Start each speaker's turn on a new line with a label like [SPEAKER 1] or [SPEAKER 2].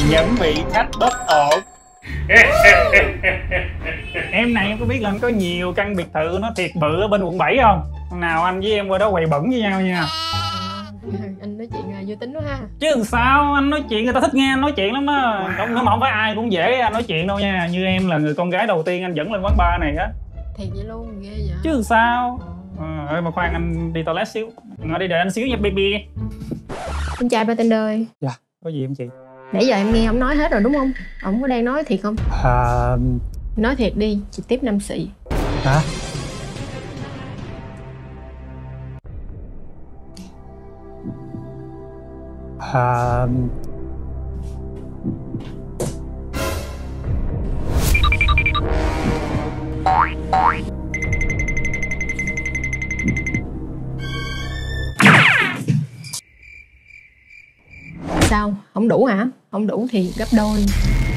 [SPEAKER 1] những vị khách bất ổn. Em này em có biết là anh có nhiều căn biệt thự nó thiệt bự ở bên quận 7 không? Hôm nào anh với em qua đó quầy bẩn với nhau nha.
[SPEAKER 2] Anh nói chuyện là vui tính quá ha.
[SPEAKER 1] Chứ làm sao, anh nói chuyện người ta thích nghe anh nói chuyện lắm á. Không, nó không phải ai cũng dễ anh nói chuyện đâu nha. Như em là người con gái đầu tiên anh dẫn lên quán bar này á.
[SPEAKER 2] Thiệt vậy luôn, ghê vậy.
[SPEAKER 1] Chứ làm sao. Mà khoan, anh đi toilet xíu. Ngồi đi đợi anh xíu nha baby.
[SPEAKER 2] Anh chào bartender ơi.
[SPEAKER 1] Dạ, có gì không chị?
[SPEAKER 2] Nãy giờ em nghe ông nói hết rồi đúng không? Ông có đang nói thiệt không? Nói thiệt đi, chị tiếp 5 xị.
[SPEAKER 1] Hả?
[SPEAKER 2] Sao? Không đủ hả? Không đủ thì gấp đôi.